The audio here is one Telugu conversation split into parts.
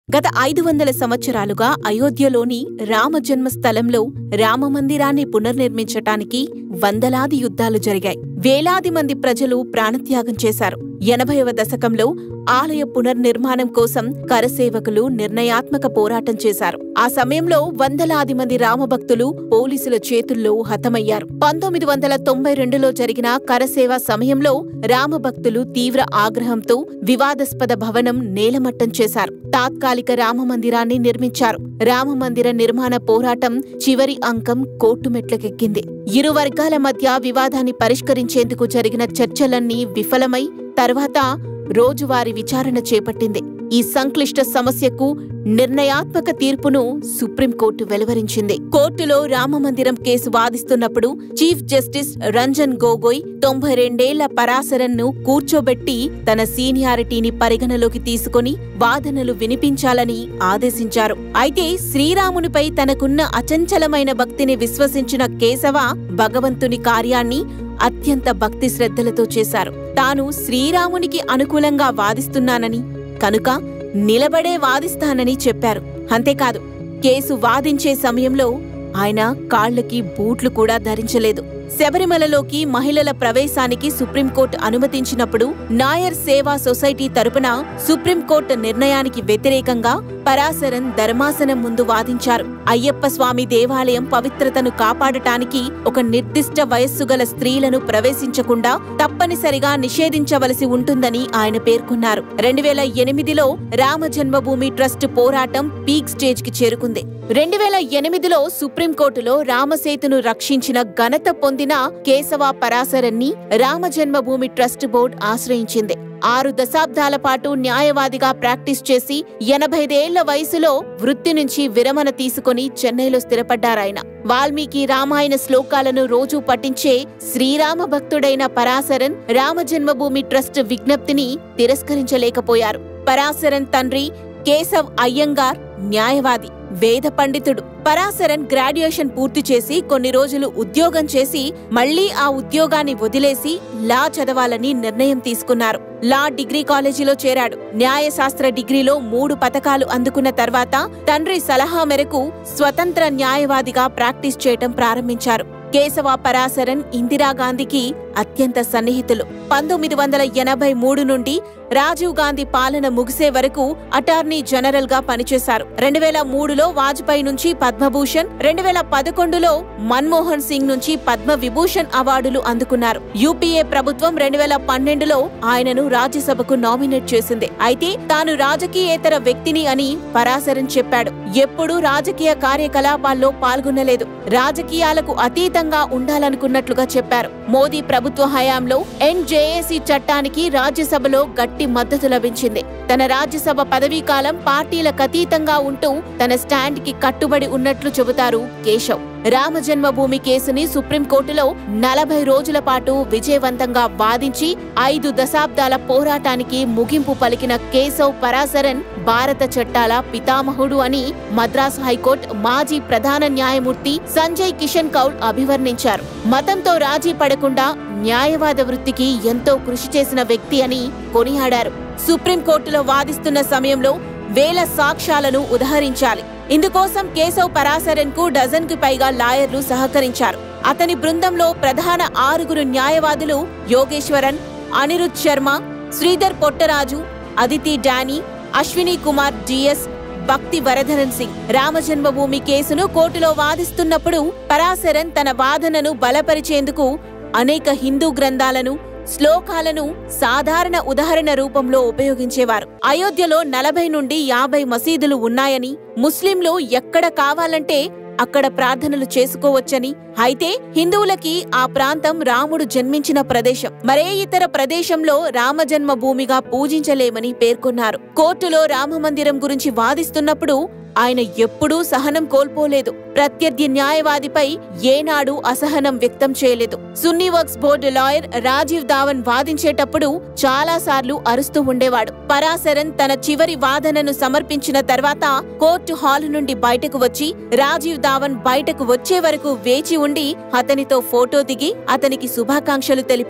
గత 500 సంవత్సరాలుగా అయోధ్యలోని రామజన్మ స్థలంలో రామమందిరాన్ని పునర్నిర్మించటానికి వందలాది యుద్ధాలు జరిగాయి. వేలాది మంది ప్రజలు ప్రాణత్యాగం చేశారు. 80వ దశకంలో ఆలయ పునర్నిర్మాణం కోసం కరసేవకులు నిర్ణయాత్మక పోరాటం చేశారు. ఆ సమయంలో వందలాది మంది రామభక్తులు పోలీసుల చేతుల్లో హతమయ్యారు. 1992లో జరిగిన కరసేవ సమయంలో రామభక్తులు తీవ్ర ఆగ్రహంతో వివాదాస్పద భవనం నేలమట్టం చేశారు. తాత్కాలిక రామమందిరాన్ని నిర్మించారు. రామమందిర నిర్మాణ పోరాటం చివరి అంకం కోర్టు మెట్లకెక్కింది. ఇరు వర్గాల మధ్య వివాదాన్ని పరిష్కరించేందుకు జరిగిన చర్చలన్నీ విఫలమై తర్వాత రోజువారీ విచారణ చేపట్టింది. ఈ సంక్లిష్ట సమస్యకు నిర్ణయాత్మక తీర్పును సుప్రీంకోర్టు వెలువరించింది. కోర్టులో రామమందిరం కేసు వాదిస్తున్నప్పుడు చీఫ్ జస్టిస్ రంజన్ గొగోయ్ 92 పరాశరన్ను కూర్చోబెట్టి తన సీనియారిటీని పరిగణలోకి తీసుకుని వాదనలు వినిపించాలని ఆదేశించారు. అయితే శ్రీరామునిపై తనకున్న అచంచలమైన భక్తిని విశ్వసించిన కేశవ భగవంతుని కార్యాన్ని అత్యంత భక్తి శ్రద్ధలతో చేశారు. తాను శ్రీరామునికి అనుకూలంగా వాదిస్తున్నానని, కనుక నిలబడే వాదిస్తానని చెప్పారు. అంతేకాదు, కేసు వాదించే సమయంలో ఆయన కాళ్లకి బూట్లు కూడా ధరించలేదు. శబరిమలలోకి మహిళల ప్రవేశానికి సుప్రీంకోర్టు అనుమతించినప్పుడు నాయర్ సేవా సొసైటీ తరపున సుప్రీంకోర్టు నిర్ణయానికి వ్యతిరేకంగా పరాశరన్ ధర్మాసనం ముందు వాదించారు. అయ్యప్ప స్వామి దేవాలయం పవిత్రతను కాపాడటానికి ఒక నిర్దిష్ట వయస్సు గల స్త్రీలను ప్రవేశించకుండా తప్పనిసరిగా నిషేధించవలసి ఉంటుందని ఆయన పేర్కొన్నారు. 2008లో రామజన్మభూమి ట్రస్ట్ పోరాటం పీక్ స్టేజ్ కి చేరుకుంది. 2008లో సుప్రీంకోర్టులో రామసేతును రక్షించిన ఘనత పొందిన కేశవ పరాశరన్ని రామజన్మభూమి ట్రస్ట్ బోర్డు ఆశ్రయించింది. 6 దశాబ్దాల పాటు న్యాయవాదిగా ప్రాక్టీస్ చేసి 85 ఏళ్ల వయసులో వృత్తి నుంచి విరమణ తీసుకుని చెన్నైలో స్థిరపడ్డారాయన. వాల్మీకి రామాయణ శ్లోకాలను రోజూ పఠించే శ్రీరామ భక్తుడైన పరాశరన్ రామజన్మభూమి ట్రస్ట్ విజ్ఞప్తిని తిరస్కరించలేకపోయారు. పరాశరన్ తండ్రి కేశవ్ అయ్యంగార్ న్యాయవాది, వేద పండితుడు. పరాశరన్ గ్రాడ్యుయేషన్ పూర్తి చేసి కొన్ని రోజులు ఉద్యోగం చేసి మళ్లీ ఆ ఉద్యోగాన్ని వదిలేసి లా చదవాలని నిర్ణయం తీసుకున్నారు. లా డిగ్రీ కాలేజీలో చేరాడు. న్యాయశాస్త్ర డిగ్రీలో 3 పతకాలు అందుకున్న తర్వాత తండ్రి సలహా మేరకు స్వతంత్ర న్యాయవాదిగా ప్రాక్టీస్ చేయటం ప్రారంభించారు. కేశవ పరాశరన్ ఇందిరాగాంధీకి అత్యంత సన్నిహితులు. 1983 నుండి రాజీవ్ గాంధీ పాలన ముగిసే వరకు అటార్నీ జనరల్ గా పనిచేశారు. 2003లో వాజ్పేయి నుంచి పద్మభూషణ్, 2011లో మన్మోహన్ సింగ్ నుంచి పద్మ విభూషణ్ అవార్డులు అందుకున్నారు. యూపీఏ ప్రభుత్వం 2012లో ఆయనను రాజ్యసభకు నామినేట్ చేసింది. అయితే తాను రాజకీయేతర వ్యక్తిని అని పరాశరన్ చెప్పాడు. ఎప్పుడూ రాజకీయ కార్యకలాపాల్లో పాల్గొనలేదు. రాజకీయాలకు అతీతంగా ఉండాలనుకున్నట్లుగా చెప్పారు. మోదీ ప్రభుత్వ హయాంలో ఎన్జేఏసీ చట్టానికి రాజ్యసభలో గట్టి మద్దతు లభించింది. తన రాజ్యసభ పదవీకాలం పార్టీలకు అతీతంగా ఉంటూ తన స్టాండ్ కి కట్టుబడి ఉన్నట్లు చెబుతారు కేశవ్. రామజన్మభూమి కేసుని సుప్రీంకోర్టులో 40 రోజుల పాటు విజయవంతంగా వాదించి 5 దశాబ్దాల పోరాటానికి ముగింపు పలికిన కేశవ్ పరాశరన్ భారత చట్టాల పితామహుడు అని మద్రాస్ హైకోర్టు మాజీ ప్రధాన న్యాయమూర్తి సంజయ్ కిషన్ కౌల్ అభివర్ణించారు. మతంతో రాజీ పడకుండా న్యాయవాద వృత్తికి ఎంతో కృషి చేసిన వ్యక్తి అని కొనియాడారు. సుప్రీంకోర్టులో వాదిస్తున్న సమయంలో వేల సాక్ష్యాలను ఉదహరించాలి. ఇందుకోసం కేశవ్ పరాశరన్ కు డజన్కు పైగా లాయర్లు సహకరించారు. అతని బృందంలో ప్రధాన 6 న్యాయవాదులు యోగేశ్వరన్, అనిరుద్ శర్మ, శ్రీధర్ పొట్టరాజు, అదితి డానీ, అశ్విని కుమార్ డిఎస్, భక్తి వరధరన్ సింగ్. రామజన్మభూమి కేసును కోర్టులో వాదిస్తున్నప్పుడు పరాశరన్ తన వాదనను బలపరిచేందుకు అనేక హిందూ గ్రంథాలను, శ్లోకాలను సాధారణ ఉదాహరణ రూపంలో ఉపయోగించేవారు. అయోధ్యలో 40 నుండి 50 మసీదులు ఉన్నాయని, ముస్లింలు ఎక్కడ కావాలంటే అక్కడ ప్రార్థనలు చేసుకోవచ్చని, అయితే హిందువులకి ఆ ప్రాంతం రాముడు జన్మించిన ప్రదేశం, మరే ఇతర ప్రదేశంలో రామజన్మభూమిగా పూజించలేమని పేర్కొన్నారు. కోర్టులో రామమందిరం గురించి వాదిస్తున్నప్పుడు ఆయన ఎప్పుడూ సహనం కోల్పోలేదు. ప్రత్యర్థి న్యాయవాదిపై ఏనాడు అసహనం వ్యక్తం చేయలేదు. సున్నీ వర్క్స్ బోర్డు లాయర్ రాజీవ్ ధావన్ వాదించేటప్పుడు చాలాసార్లు అరుస్తూ ఉండేవాడు. పరాశరన్ తన చివరి వాదనను సమర్పించిన తర్వాత కోర్టు హాలు నుండి బయటకు వచ్చి రాజీవ్ ధావన్ బయటకు వచ్చే వరకు వేచి ఉండి అతనితో ఫోటో దిగి అతనికి శుభాకాంక్షలు తెలిపారు.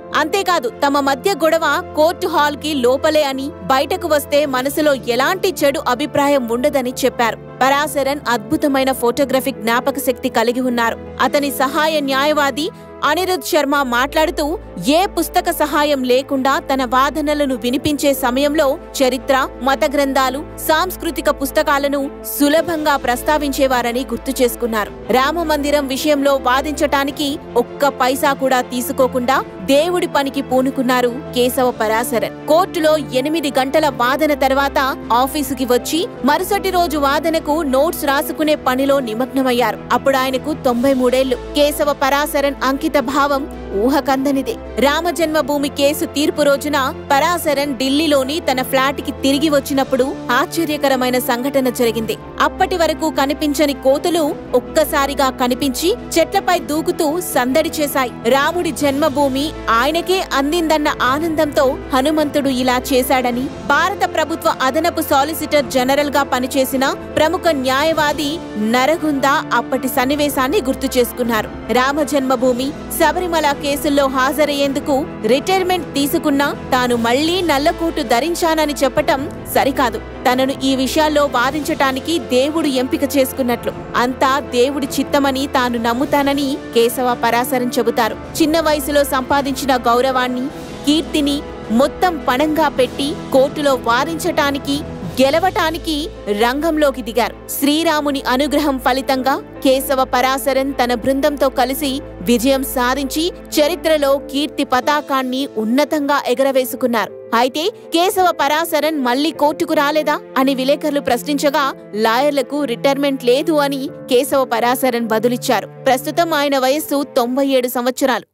అంతేకాదు తమ మధ్య గొడవ కోర్టు హాల్ కి లోపలే అని, బయటకు వస్తే మనసులో ఎలాంటి చెడు అభిప్రాయం ఉండదని చెప్పారు. పరాశరన్ అద్భుతమైన ఫోటోగ్రఫిక్ జ్ఞాపక శక్తి కలిగి ఉన్నారు. అతని సహాయ న్యాయవాది అనిరుద్ శర్మ మాట్లాడుతూ, ఏ పుస్తక సహాయం లేకుండా తన వాదనలను వినిపించే సమయంలో చరిత్ర, మత గ్రంథాలు, సాంస్కృతిక పుస్తకాలను సులభంగా ప్రస్తావించేవారని గుర్తు చేసుకున్నారు. రామమందిరం విషయంలో వాదించటానికి ఒక్క పైసా కూడా తీసుకోకుండా దేవుడి పనికి పూనుకున్నారు కేశవ పరాశరన్. కోర్టులో 8 గంటల వాదన తర్వాత ఆఫీసుకి వచ్చి మరుసటి రోజు వాదనకు నోట్స్ రాసుకునే పనిలో నిమగ్నమయ్యారు. అప్పుడు ఆయనకు 93 ఏళ్లు. కేశవ పరాశరన్ అంకిత భావం ఊహకందనిదే. రామజన్మభూమి కేసు తీర్పు రోజున పరాశరన్ ఢిల్లీలోని తన ఫ్లాట్ కి తిరిగి వచ్చినప్పుడు ఆశ్చర్యకరమైన సంఘటన జరిగింది. అప్పటి వరకు కనిపించని కోతులు ఒక్కసారిగా కనిపించి చెట్లపై దూకుతూ సందడి చేశాయి. రాముడి జన్మభూమి ఆయనకే అందిందన్న ఆనందంతో హనుమంతుడు ఇలా చేశాడని భారత ప్రభుత్వ అదనపు సాలిసిటర్ జనరల్ గా పనిచేసిన ప్రముఖ న్యాయవాది నరగుంద అప్పటి సన్నివేశాన్ని గుర్తు చేసుకున్నారు. రామజన్మభూమి, శబరిమల కేసుల్లో హాజరయ్యేందుకు రిటైర్మెంట్ తీసుకున్నా తాను మళ్లీ నల్లకోటు ధరించానని చెప్పటం సరికాదు. తనను ఈ విషయాల్లో వాదించటానికి దేవుడు ఎంపిక చేసుకున్నట్లు, అంతా దేవుడి చిత్తమని తాను నమ్ముతానని కేశవ పరాశరన్ చెబుతారు. చిన్న వయసులో సంపాదించిన గౌరవాన్ని, కీర్తిని మొత్తం పణంగా పెట్టి కోర్టులో వాదించటానికి, గెలవటానికి రంగంలోకి దిగారు. శ్రీరాముని అనుగ్రహం ఫలితంగా కేశవ పరాశరన్ తన బృందంతో కలిసి విజయం సాధించి చరిత్రలో కీర్తి పతాకాన్ని ఉన్నతంగా ఎగరవేసుకున్నారు. అయితే కేశవ పరాశరన్ మళ్లీ కోర్టుకు రాలేదా అని విలేకరులు ప్రశ్నించగా లాయర్లకు రిటైర్మెంట్ లేదు అని కేశవ పరాశరన్ బదులిచ్చారు. ప్రస్తుతం ఆయన వయస్సు 97 సంవత్సరాలు.